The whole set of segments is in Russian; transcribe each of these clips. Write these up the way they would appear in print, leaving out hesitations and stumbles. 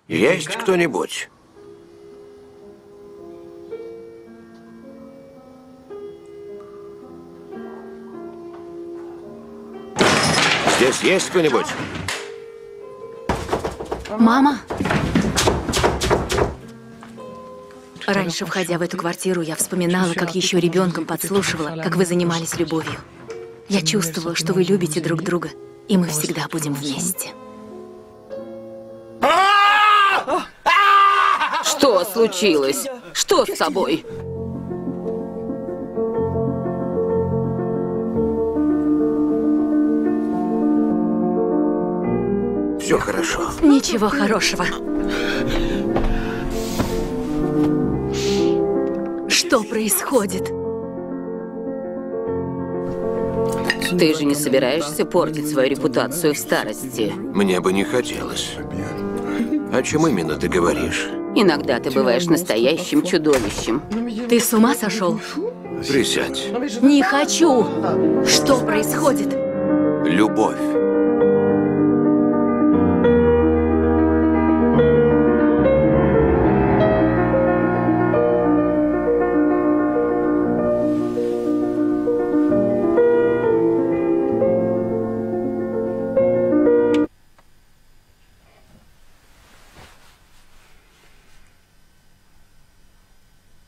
Есть кто-нибудь? Здесь есть кто-нибудь? Мама? Раньше, входя в эту квартиру, я вспоминала, как еще ребенком подслушивала, как вы занимались любовью. Я чувствовала, что вы любите друг друга, и мы всегда будем вместе. Что случилось? Что с тобой? Все хорошо. Ничего хорошего. Что происходит? Ты же не собираешься портить свою репутацию в старости? Мне бы не хотелось. О чем именно ты говоришь? Иногда ты бываешь настоящим чудовищем. Ты с ума сошел? Присядь. Не хочу! Что происходит? Любовь.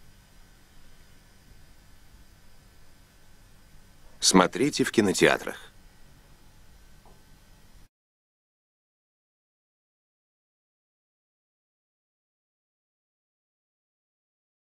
Смотрите в кинотеатрах.